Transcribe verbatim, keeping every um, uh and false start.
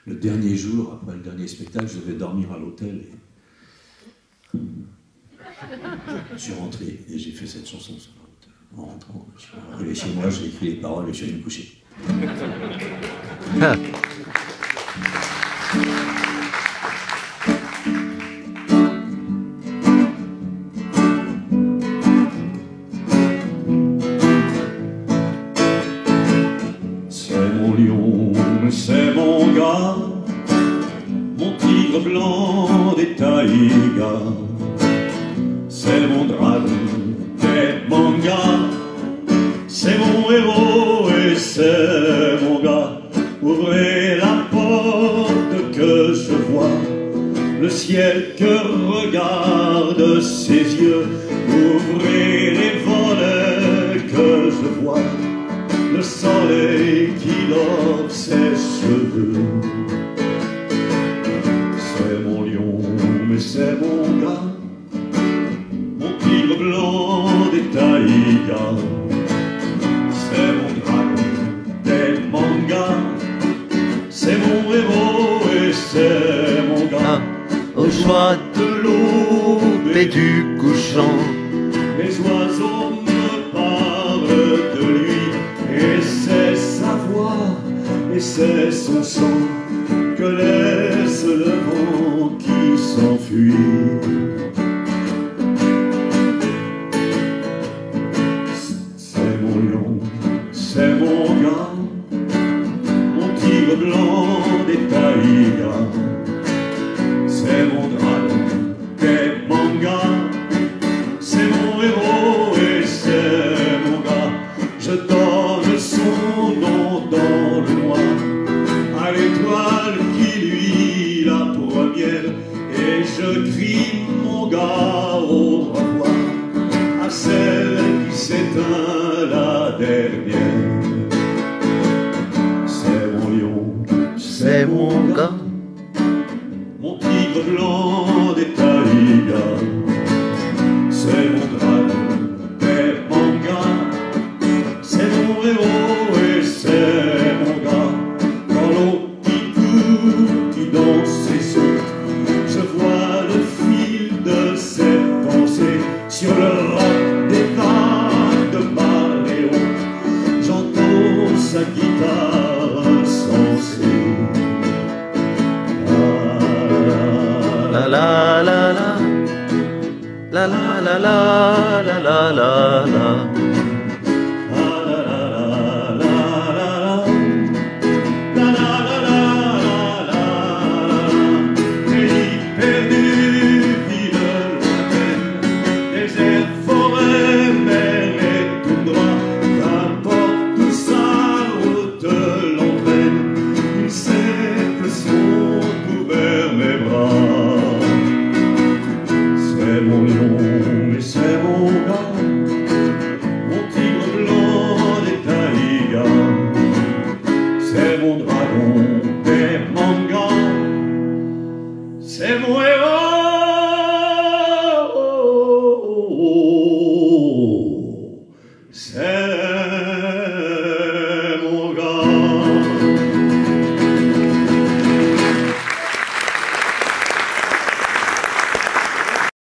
le dernier jour, après le dernier spectacle, je devais dormir à l'hôtel. Et... je suis rentré et j'ai fait cette chanson sur l'hôtel. En rentrant, je suis arrivé chez moi, j'ai écrit les paroles et je suis allé me coucher. C'est mon lion, c'est mon gars, mon tigre blanc des taïgas. C'est mon dragon des mangas, c'est mon héros et c'est mon gars. Ouvrez la porte que je vois, le ciel que regarde ses yeux. Ouvrez les volets que je vois, le soleil qui dort ses cheveux. C'est mon lion, mais c'est mon gars, mon tigre blanc des taïgas. C'est mon dragon des mangas, c'est mon héros et c'est mon gars. Au joie de l'aube et du couchant, les oiseaux me parlent de lui, et c'est sa voix, et c'est son sang que laisse le vent qui s'enfuit. C'est mon lion, c'est mon gars, mon tigre blanc des taïgas. C'est mon dragon des mangas, c'est mon héros et c'est mon gars. Je donne son nom dans le noir à l'étoile qui luit la première, et je crie mon gars au revoir à celle qui s'éteint la dernière. C'est mon lion, c'est mon gars, mon tigre blanc des taïgas. C'est mon dragon des mangas, c'est mon héros et c'est mon gars. Dans l'eau qui coule, qui danse ses eaux, je vois le fil de ses pensées. Sur le roc des vagues de Maléon, j'entends sa guitare insensée. la la la la la la la la la la la.